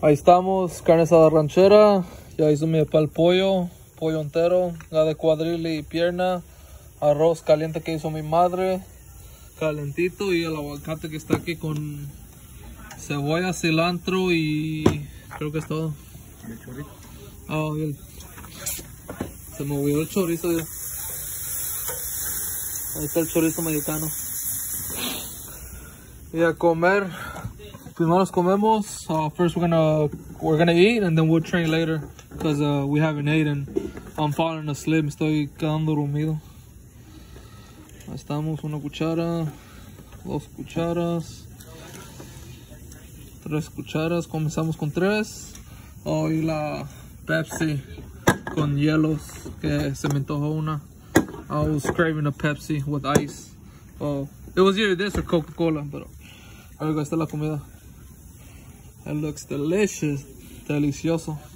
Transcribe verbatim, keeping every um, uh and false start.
Ahí estamos, carne asada ranchera. Ya hizo mi papá el pollo, pollo entero, la de cuadril y pierna. Arroz caliente que hizo mi madre, calentito, y el aguacate que está aquí con cebolla, cilantro y creo que es todo. ¿El chorizo? Oh, bien. Se movió el chorizo ya. Ahí está el chorizo mexicano. Y a comer. Primero nos comemos. Uh, first we're gonna we're gonna eat and then we'll train later because uh, we haven't eaten. I'm falling asleep. Me estoy quedando dormido. Ahí estamos. Una cuchara, dos cucharas, tres cucharas. Comenzamos con tres. Oh, y la Pepsi con hielos que se me antojó una. I was craving a Pepsi with ice. Oh, it was either this or Coca-Cola, pero ahora está la comida. It looks delicious, delicioso.